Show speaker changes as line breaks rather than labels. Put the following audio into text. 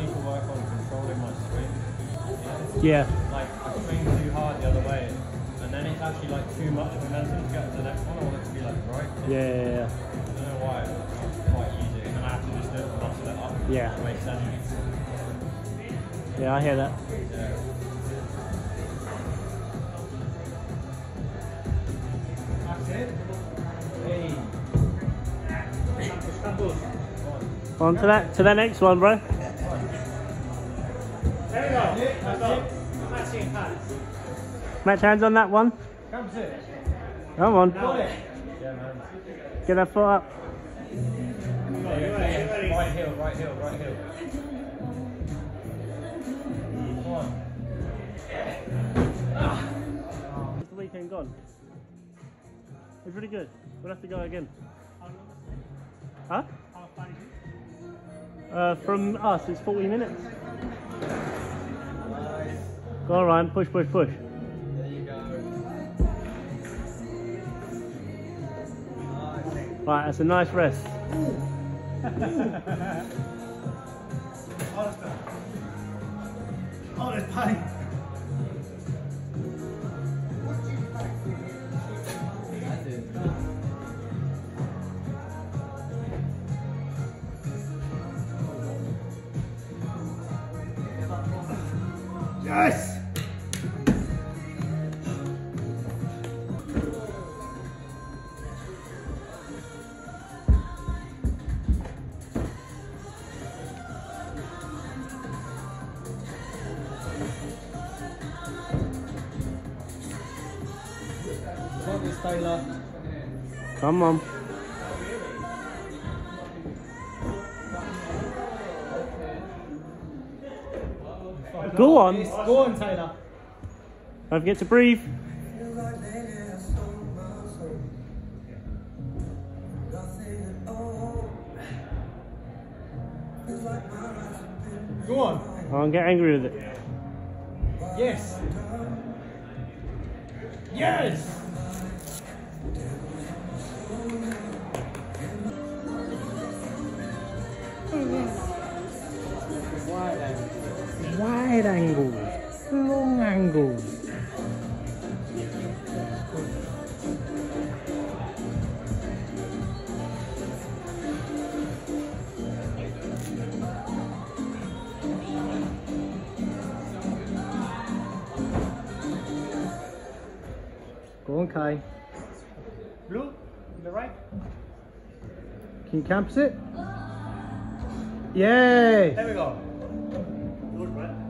need to work on controlling my swing.
Yeah.
Like, I swing too hard the other way, and then it's actually like too much momentum to get to the next one. I want it to be like right.
Yeah.
I don't know why. It's quite easy, and I have to just do it to muscle it up.
Yeah.
To make sense.
Yeah, I hear that.
Yeah. That's it. Hey.
On to that next one, bro.
There we go. That's it. Matching hands.
Match hands on that one.
Comes it.
Come on.
Got it. Yeah, man.
Get that foot up.
Right heel, right heel, right heel. Come on.
Is the weekend gone? It's really good. We'll have to go again. Huh? From us, it's 40 minutes. Go on, Ryan. Push, push, push.
There you go.
Right, that's a nice rest.
Oh, there's pain. Yes!
Got this, Taylor.
Come on. Go on.
Go on, Taylor.
Don't forget to breathe.
Go on.
Don't get angry with it.
Yes. Yes.
Wide angles, long angles. Go on, Kai.
Blue, to the right.
Can you campus it? Yay!
There we go. Good, right?